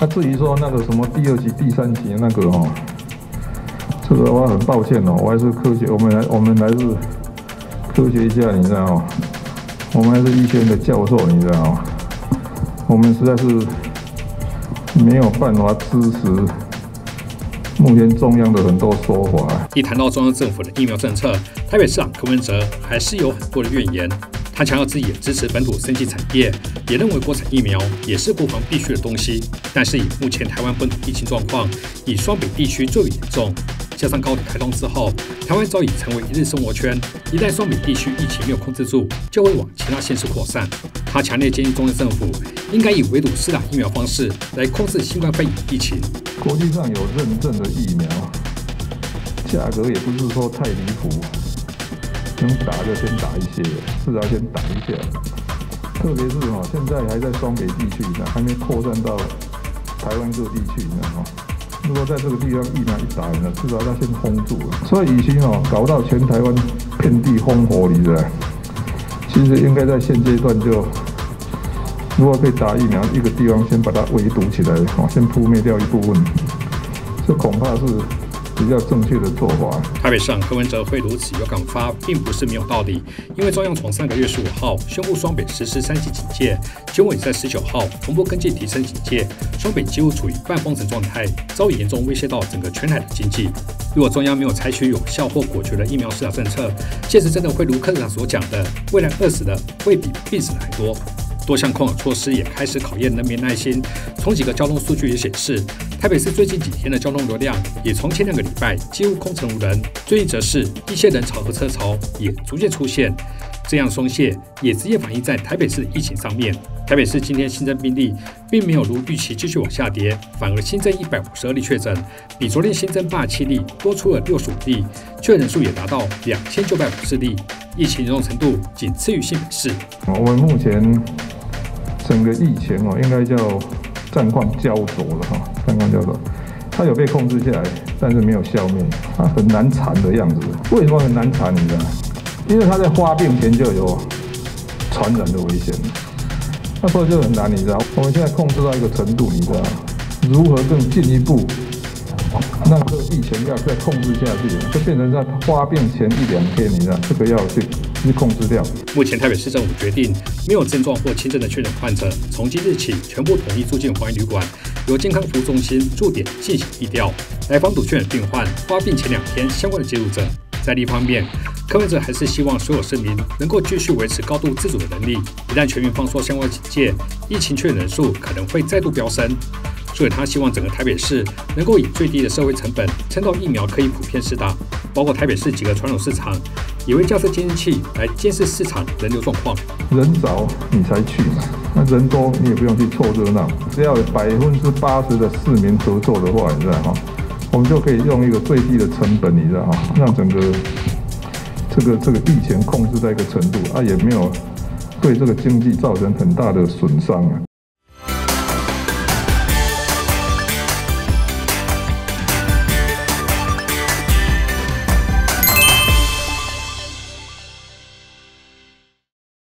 至于说那个什么第2期、第3期那个这个我很抱歉我还是科学，我们还是科学家，你知道吗？我们还是医学院的教授，你知道吗？我们实在是没有办法支持目前中央的很多说法。 一谈到中央政府的疫苗政策，台北市长柯文哲还是有很多的怨言。他强调自己也支持本土生技产业，也认为国产疫苗也是国防必须的东西。但是以目前台湾本土疫情状况，以双北地区最为严重，加上高铁开通之后，台湾早已成为一日生活圈。一旦双北地区疫情没有控制住，就会往其他县市扩散。他强烈建议中央政府应该以围堵施打疫苗方式来控制新冠肺炎疫情。 国际上有认证的疫苗，价格也不是说太离谱。能打就先打一些，至少先打一下。特别是现在还在双北地区呢，还没扩散到台湾各地区呢。如果在这个地方疫苗一打呢，至少要先封住了。所以与其搞到全台湾遍地烽火里的，其实应该在现阶段就，如果可以打疫苗，一个地方先把它围堵起来，先扑灭掉一部分，这恐怕是比较正确的做法。 台北市长柯文哲会如此有感发，并不是没有道理。因为中央从上个月15号宣布双北实施3级警戒，结果也在19号同步跟进提升警戒，双北几乎处于半封城状态，早已严重威胁到整个全台的经济。如果中央没有采取有效或果决的疫苗施打政策，届时真的会如柯市长所讲的，未来饿死的会比病死的还多。多项控管措施也开始考验人民耐心。从几个交通数据也显示，台北市最近几天的交通流量也从前2个礼拜几乎空城无人，最近则是一些人潮和车潮也逐渐出现。这样松懈也直接反映在台北市的疫情上面。台北市今天新增病例并没有如预期继续往下跌，反而新增152例确诊，比昨天新增87例多出了65例，确诊人数也达到2950例，疫情严重程度仅次于新北市。 我们目前整个疫情应该叫战况焦灼了战况焦灼，它有被控制下来，但是没有消灭，它很难缠的样子。为什么很难缠？你知道？因为它在发病前就有传染的危险，那所以就很难，你知道？我们现在控制到一个程度，你知道？如何更进一步让这个疫情要再控制下去，就变成在发病前1-2天，你知道？这个要去控制掉。 目前台北市政府决定，没有症状或轻症的确诊患者，从今日起全部统一住进防疫旅馆，由健康服务中心驻点进行疫调，来防堵确诊病患发病前2天相关的接触者。在另一方面，柯文哲还是希望所有市民能够继续维持高度自主的能力。一旦全面放松相关警戒，疫情确诊人数可能会再度飙升。所以他希望整个台北市能够以最低的社会成本撑到疫苗可以普遍施打，包括台北市几个传统市场也会架设监视器来监视市场人流状况。 人少你才去嘛，那人多你也不用去凑热闹，只要有80%的市民合作的话，你知道吗？我们就可以用一个最低的成本，你知道吗？让整个这个疫情控制在一个程度也没有对这个经济造成很大的损伤